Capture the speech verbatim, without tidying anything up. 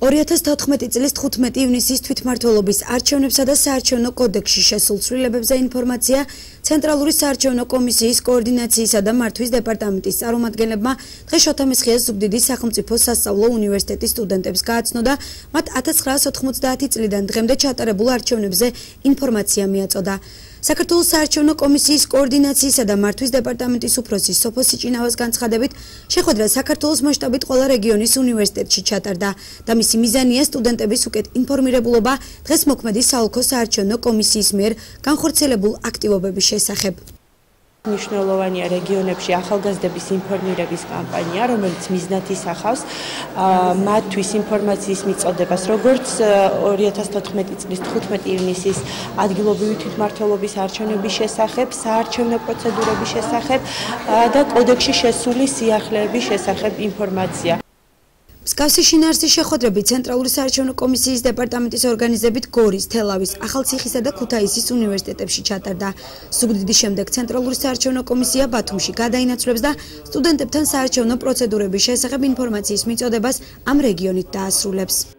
ორი ათას თოთხმეტი წლის თხუთმეტი ივნისის თვითმმართველობის არჩევნებსა და საარჩევნო კოდექსში შესულ ცვლილებებზე ინფორმაცია ცენტრალური საარჩევნო კომისიის კოორდინაციისა და მართვის დეპარტამენტის წარმომადგენლებმა დღეს შოთა მესხიას ზუგდიდის სახელმწიფო სასწავლო უნივერსიტეტის სტუდენტებს გააცნო და მათ ათას ცხრაას ოთხმოცდაათი წლიდან დღემდე ჩატარებულ არჩევნებზე ინფორმაცია მიაწოდა. საქართველოს საარჩევნო კომისიის კოორდინაციისა და მართვის დეპარტამენტის უფროსი სოფო სიჭინავას განცხადებით, შეხვედრა საქართველოს მასშტაბით ყველა რეგიონის უნივერსიტეტში ჩატარდა და მისი მიზანია სტუდენტების უკეთ ინფორმირებულობა დღეს მოქმედი საოლქო საარჩევნო კომისიის მიერ განხორციელებულ აქტივობების შესახებ. მნიშვნელოვანია რეგიონებში ახალგაზრდების ინფორმირების კამპანია, რომელიც მიზნად ისახავს მათთვის ინფორმაციის მიწოდებას, როგორც ორი ათას თოთხმეტი წლის თხუთმეტი ივნისის ადგილობრივი თვითმმართველობის არჩევნების შესახებ, საარჩევნო პროცედურების შესახებ და კოდექსში შესული სიახლეების შესახებ ინფორმაცია. მსგავსი შინაარსის შეხვედრები ცენტრალური საარჩევნო კომისიის დეპარტამენტის ორგანიზებით გორის, თელავის, ახალციხისა და ქუთაისის უნივერსიტეტებში ჩატარდა. ზუგდიდის შემდეგ ცენტრალური საარჩევნო კომისია ბათუმში გადაინაცვლებს და სტუდენტებთან საარჩევნო პროცედურების შესახებ ინფორმაციის მიწოდებას ამ რეგიონით დაასრულებს.